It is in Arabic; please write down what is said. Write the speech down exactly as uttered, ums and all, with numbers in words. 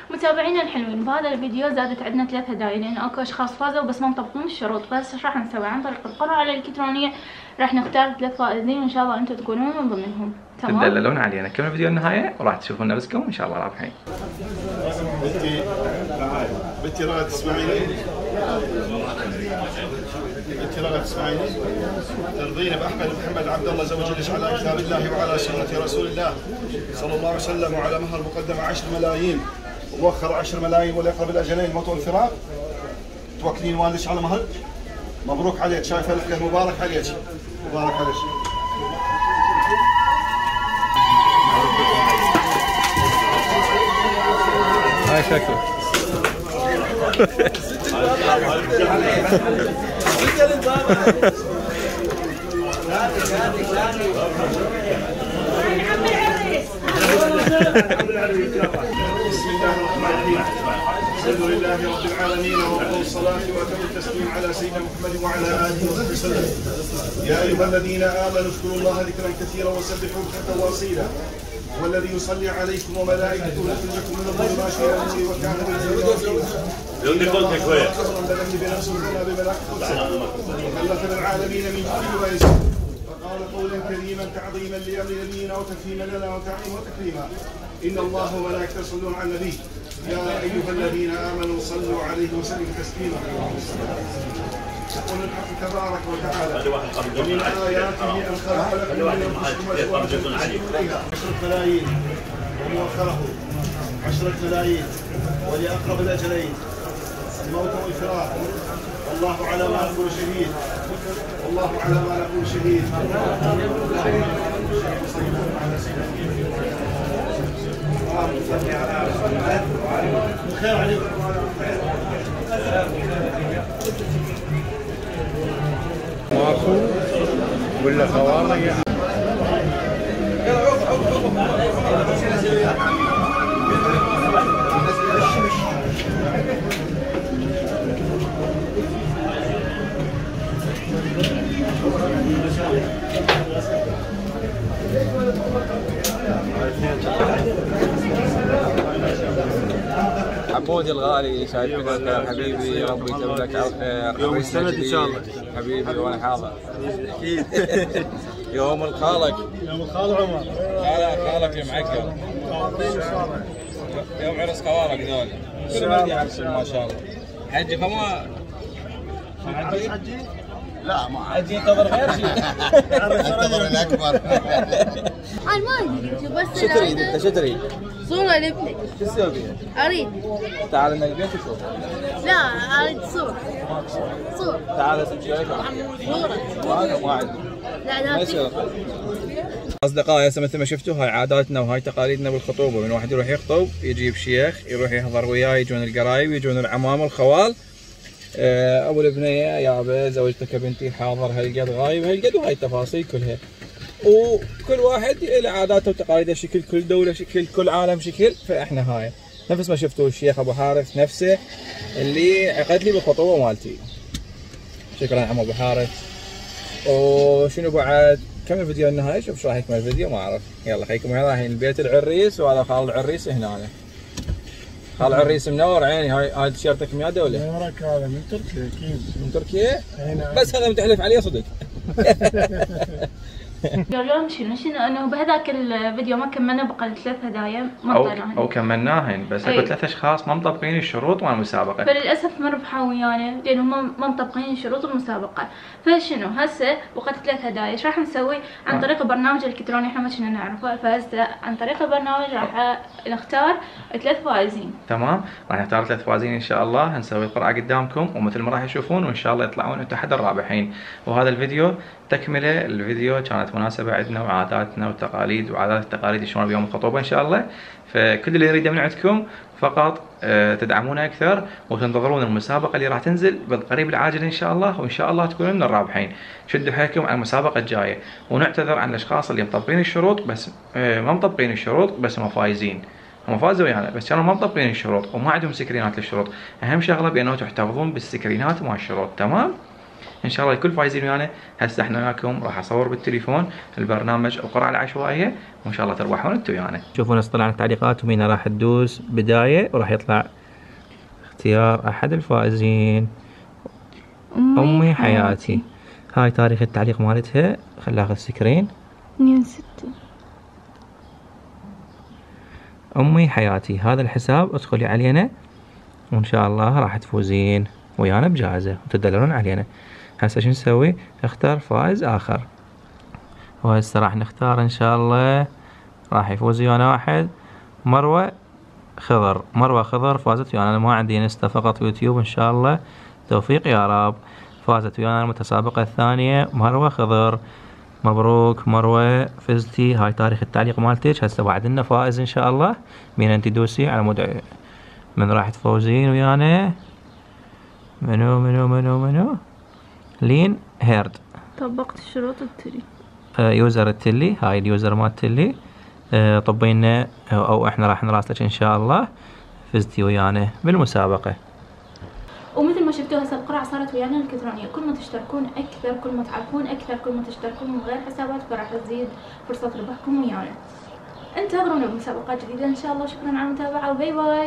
متابعينا الحلوين، بهذا الفيديو زادت عندنا ثلاث هدايا لان اكو اشخاص فازوا بس ما مطبقين الشروط. بس ايش راح نسوي؟ عن طريق القرعه الالكترونيه راح نختار ثلاث فائزين وان شاء الله انتم تكونون من ضمنهم. تمام؟ تدللون علينا. كملوا الفيديو النهايه وراح تشوفون نفسكم ان شاء الله رابحين. بنتي بنتي رغد تسمعيني؟ بنتي رغد تسمعيني؟ ترضين باحمد محمد عبد الله زوجك على كتاب الله وعلى سنه رسول الله صلى الله عليه وسلم، وعلى مهر مقدم عشر ملايين ومؤخر عشر ملايين وليقرب الاجلين الموت والفراق. توكلين والدك على مهر؟ مبروك عليك، شايفه الحكايه، مبارك عليك مبارك عليك. هاي شكله بسم الله الرحمن الرحيم. الحمد لله رب العالمين وافضل الصلاه واتم التسليم على سيدنا محمد وعلى اله وصحبه وسلم. يا ايها الذين امنوا اذكروا الله ذكرا كثيرا وسبحوه بكره واصيلا. هو الذي يصلي عليكم وملائكته يخرجكم من الظلمات الى النور وكان بالعباد بصيرا. يوم قلت شويه بنفسه بملائكه وكلف العالمين من كل ما يشاء. فقال قولا كريما تعظيما لامر نبينا وتكريما لنا وتعظيما وتكريما. ان الله وملائكته يصلون على النبي يا ايها الذين امنوا صلوا عليه وسلموا تسليما. يقول الحق تبارك وتعالى ومن اياته ان خلق لكم من انفسكم ازواجا عشرة ملايين ومؤخره عشرة ملايين ولاقرب الاجلين الموت والفراق. والله على ما نقول شهيد، والله على ما نقول شهيد. خير عليكم. ماكو ولا خوارق؟ عمودي الغالي شايفينك حبيبي، ربي يتم لك على الخير. يوم السند ان شاء الله حبيبي وانا حاضر اكيد. يوم الخالق، يوم الخال عمر. لا لا خالك المعقل، يوم عرس خوارق ذول كل ما يعرسون ما شاء الله. حجي فما حجي؟ لا ما حجي ينتظر غير شيء. ينتظر الاكبر. انا ما ادري بس شو تريد انت؟ شو تريد؟ صورة لابنك. شو تسوي فيها؟ اريد. تعال من البيت وشوف. لا اريد صورة. صورة. تعال اسمي عليك. صورة. وانا ما عندي. لا ما لا يصير. اصدقائي هسه مثل ما شفتوا هاي عاداتنا وهاي تقاليدنا بالخطوبه، من واحد يروح يخطب يجيب شيخ يروح يحضر وياه، يجون القرايب يجون العمام والخوال. ابو البنيه يابا زوجتك بنتي حاضر هالقد غايب هالقد، وهاي التفاصيل كلها. وكل واحد له عاداته وتقاليده شكل، كل دوله شكل، كل عالم شكل. فاحنا هاي نفس ما شفتوا الشيخ ابو حارث نفسه اللي عقد لي بالخطوبه مالتي. شكرا عم ابو حارث. وشنو بعد؟ كمل الفيديو النهايه شوف شو راح يكمل الفيديو ما اعرف. يلا خليكم هنا الحين البيت العريس، وهذا خال العريس هنا. خال العريس منور عيني. هاي هاي تيشيرتك من يده ولا؟ منورك هذا من تركيا اكيد. من تركيا؟ نعم. بس هذا متحلف عليه صدق. اليوم شنو شنو انه بهذاك الفيديو ما كملنا، بقى ثلاث هدايا ما او طلعنا او كملناهن بس اكو ثلاث اشخاص ما مطبقين الشروط مال المسابقه، فللاسف ما ربحوا ويانا لانهم ما مطبقين شروط المسابقه. فشنو هسه بقت ثلاث هدايا. ايش راح نسوي؟ عن طريق البرنامج الالكتروني احنا ما كنا نعرفه، فهسه عن طريق البرنامج راح نختار ثلاث فائزين. تمام؟ راح نختار ثلاث فائزين ان شاء الله. هنسوي القرعه قدامكم ومثل ما راح يشوفون، وان شاء الله يطلعون انتم احد الرابحين. وهذا الفيديو تكمله الفيديو كانت مناسبه عندنا وعاداتنا والتقاليد وعادات التقاليد شلون بيوم الخطوبه ان شاء الله. فكل اللي يريده من عندكم فقط تدعمونا اكثر وتنتظرون المسابقه اللي راح تنزل بالقريب العاجل ان شاء الله، وان شاء الله تكونوا من الرابحين. شدوا حيلكم على المسابقه الجايه، ونعتذر عن الاشخاص اللي مطبقين الشروط بس ما مطبقين الشروط بس هم فايزين. هم فازوا ويانا بس كانوا ما مطبقين الشروط وما عندهم سكرينات للشروط. اهم شغله بانه تحتفظون بالسكرينات مال الشروط. تمام؟ ان شاء الله الكل فايزين ويانا. هسه احنا وياكم راح اصور بالتليفون البرنامج القرعه العشوائيه وان شاء الله تربحون انتم ويانا. شوفوا نص طلع التعليقات ومينا راح تدوس بدايه وراح يطلع اختيار احد الفائزين. امي, أمي حياتي. حياتي هاي تاريخ التعليق مالتها، خليها اخذ سكرين. اثنين ستة. امي حياتي هذا الحساب ادخلي علينا وان شاء الله راح تفوزين ويانا بجائزة وتدللون علينا. هسه شو نسوي؟ اختار فائز اخر، وهسه راح نختار ان شاء الله راح يفوز ويانا واحد مروة خضر. مروة خضر فازت ويانا، انا ما عندي انستا فقط يوتيوب. ان شاء الله توفيق يا رب. فازت ويانا المتسابقة الثانية مروة خضر. مبروك مروة، فزتي. هاي تاريخ التعليق مالتك. هسه بعد لنا فائز ان شاء الله. مين انت دوسي على مود من راح تفوزين ويانا؟ منو منو منو منو لين هيرد. طبقت الشروط التلي. آه يوزر التلي. هاي اليوزر مال التلي. آه طبينا او احنا راح نراسلك ان شاء الله. فزتي ويانا بالمسابقة. ومثل ما شفتوا هسه القرعة صارت ويانا الكترونية. كل ما تشتركون اكثر، كل ما تعرفون اكثر، كل ما تشتركون من غير حسابات فراح تزيد فرصة ربحكم ويانا. انتظرونا بمسابقات جديدة ان شاء الله. شكرا على المتابعة وباي باي.